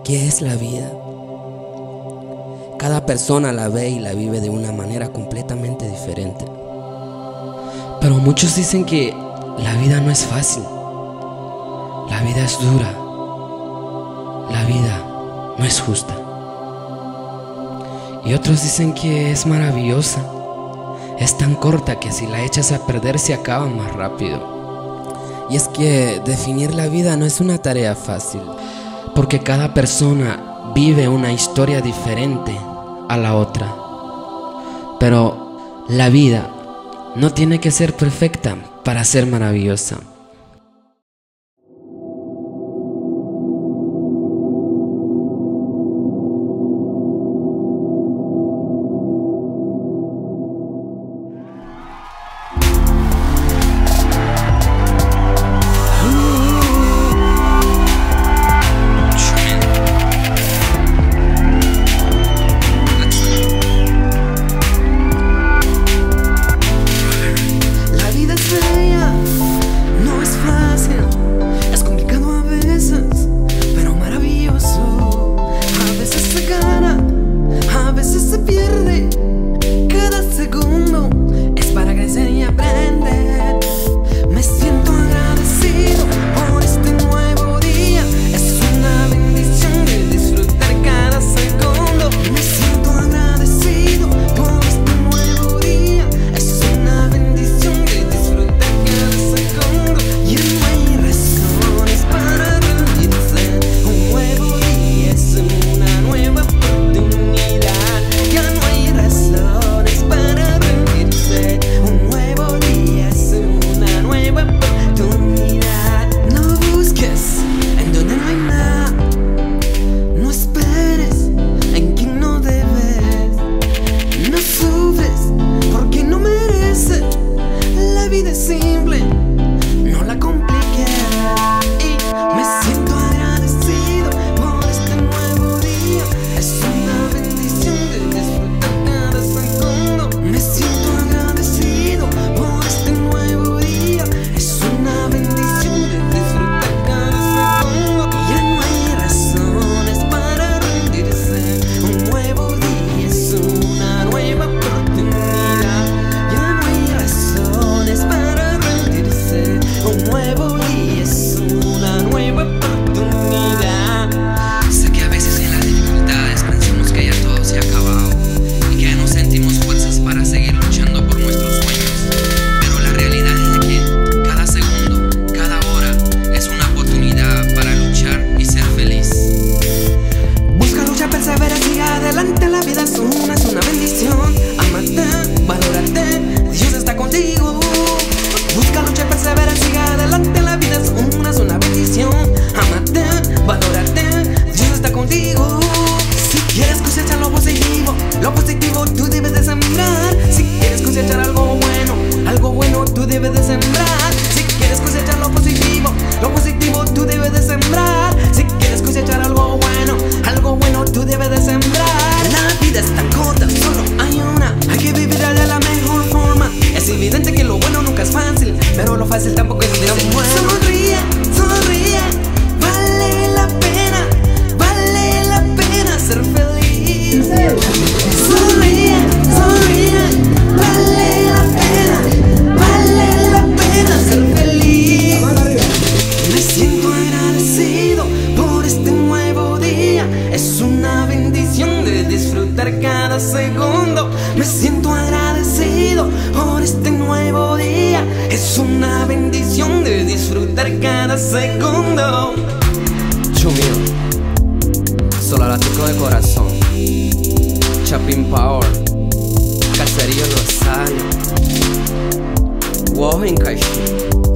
¿Qué es la vida? Cada persona la ve y la vive de una manera completamente diferente. Pero muchos dicen que la vida no es fácil. La vida es dura. La vida no es justa. Y otros dicen que es maravillosa. Es tan corta que si la echas a perder se acaba más rápido. Y es que definir la vida no es una tarea fácil, porque cada persona vive una historia diferente a la otra. Pero la vida no tiene que ser perfecta para ser maravillosa. Lo positivo tú debes de sembrar. Si quieres cosechar algo bueno tú debes de sembrar. Si quieres cosechar lo positivo tú debes de sembrar. Si quieres cosechar algo bueno tú debes de sembrar. La vida es tan corta, solo hay una, hay que vivirla de la mejor forma. Es evidente que lo bueno nunca es fácil, pero lo fácil tampoco es bueno. Sonríe, sonríe, vale la pena ser feliz. Sonríe, sonríe, vale la pena ser feliz. Me siento agradecido por este nuevo día. Es una bendición de disfrutar cada segundo. Me siento agradecido por este nuevo día. Es una bendición de disfrutar cada segundo. Chumio, Solaratico de corazón, Chapin Power, Caserío Rosario, Wojo en Caixinha.